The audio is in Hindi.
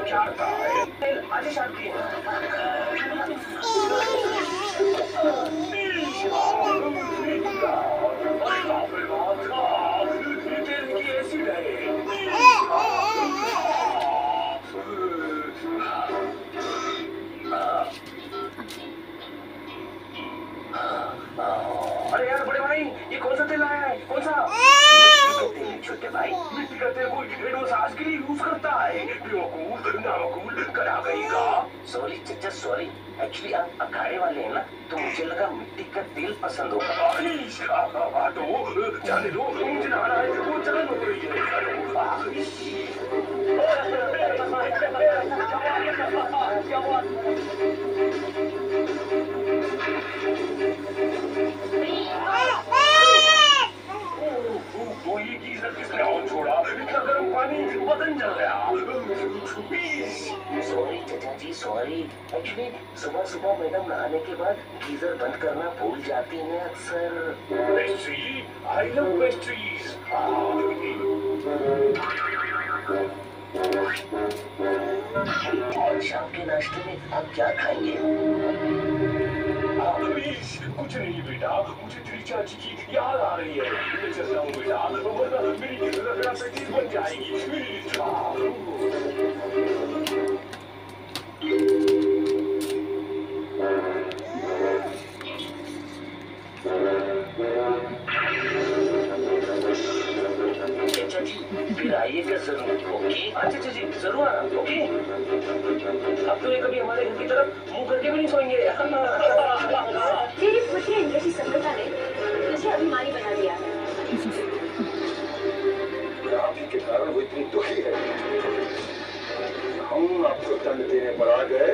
क्या था आज शादी ऐसी अरे यार बड़े भाई ये कौन सा तेल आया है? कौन सा? छोटे भाई मिट्टी का तेल कोई एडोसाज के लिए यूज करता है। बेवकूफ नावकूफ करा गई का। सॉरी चचा सॉरी, एक्चुअली आप अखाड़े वाले हैं ना, तो मुझे लगा मिट्टी का तेल पसंद होगा। तो जाने दो, मुझे नहाना है, वो जलन हो रही है। क्या बात? वो ये गीजर किसने ऑन छोड़ा? इतना गर्म पानी बदन जल गया। सॉरी चाचा जी सॉरी, एक्चुअली सुबह सुबह मैडम नहाने के बाद गीजर बंद करना भूल जाती हैं अक्सर। Pastry, I love pastries. और शाम के नाश्ते में आप क्या खाएंगे? कुछ नहीं बेटा, मुझे तेरी चाची की याद आ रही है। मैं चल रहा हूँ बेटा, वरना मेरी रगड़ा बन जाएगी। फिर आइएगा जरूर, ओके? अच्छा जी जरूर आना, ओके? अब तो ये कभी हमारे घर की तरफ मुंह करके भी नहीं सोएंगे। तेरी फुटी अंग्रेजी संगठन ने तुझे अभिमानी बना दिया है। आपके कारण वो इतनी दुखी है। हम आपको दंड देने पर आ गए